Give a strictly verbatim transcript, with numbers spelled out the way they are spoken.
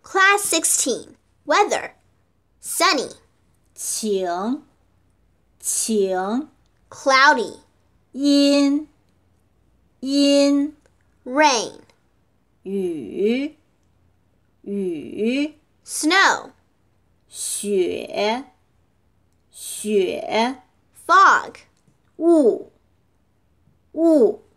Class sixteen. Weather. Sunny. 晴，晴， Cloudy. 阴，阴， Rain. 雨，雨， Snow. 雪，雪， Fog. 雾，雾。